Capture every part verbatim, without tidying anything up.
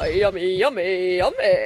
Yummy, yummy, yummy.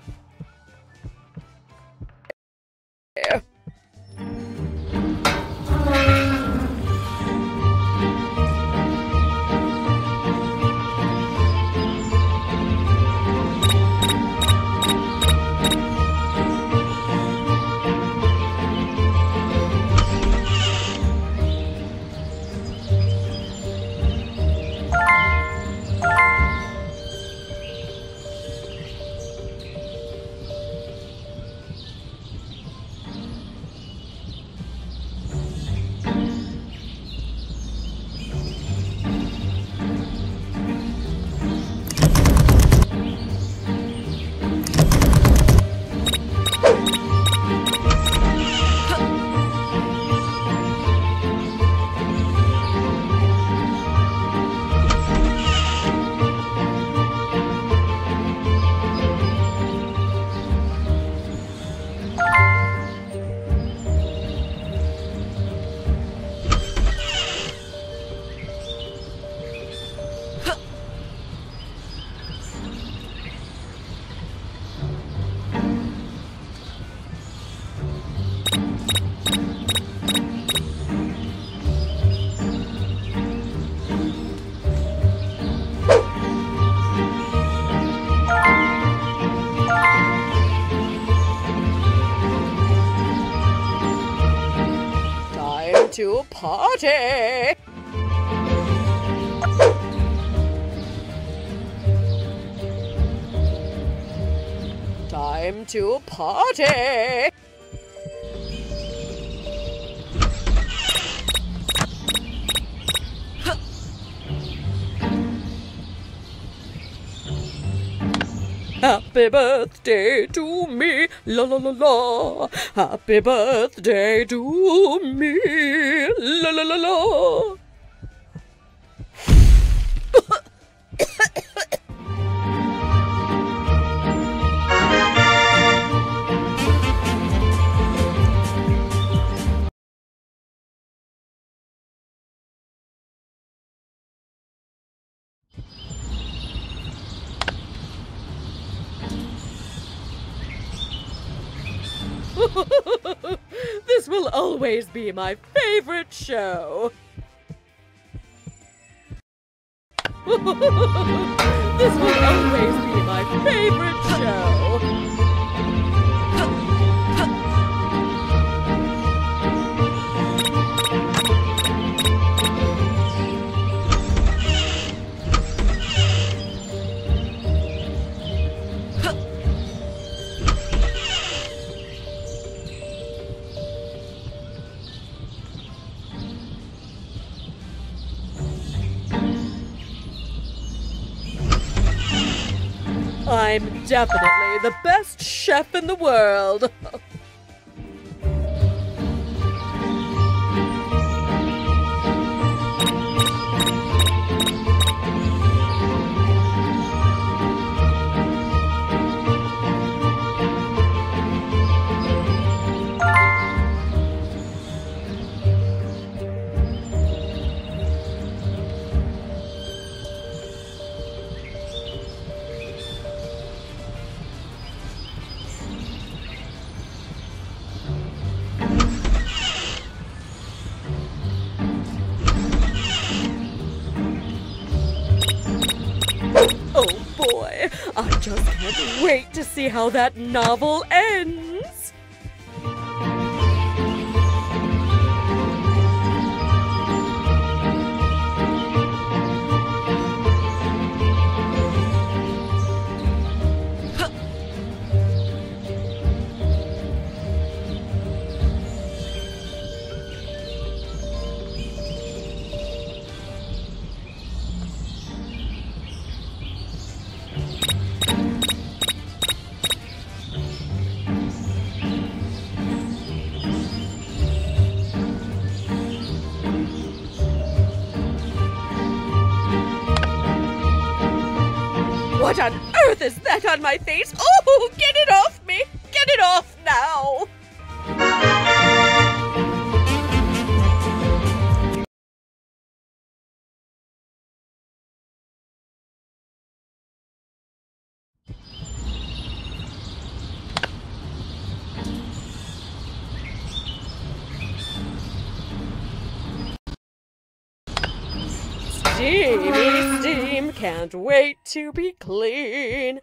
To party! Time to party! Happy birthday to me, la la la la. Happy birthday to me, la la la la. This will always be my favorite show. This will always be my favorite show. I'm definitely the best chef in the world. I just can't wait to see how that novel ends. What on earth is that on my face? Oh, get it off me! Get it off now! Steamy steam, can't wait to be clean.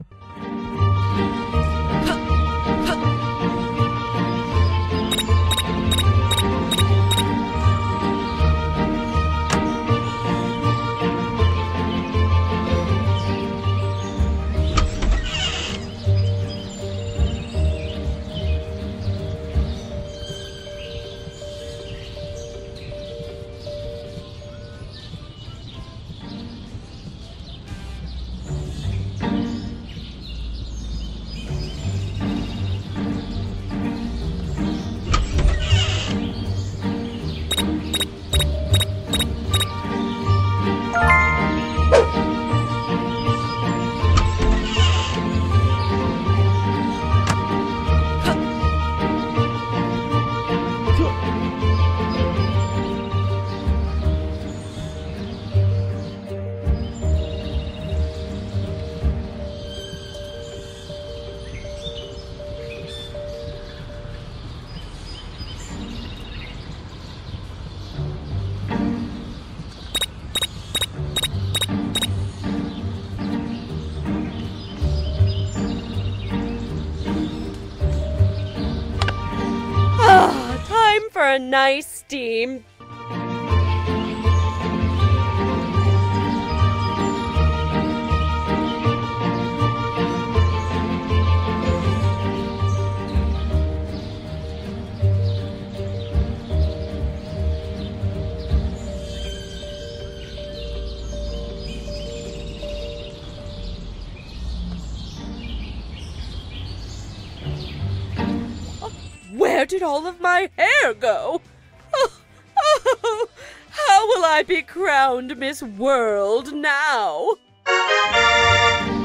For a nice steam. Where did all of my hair go? Oh, oh, how will I be crowned Miss World now?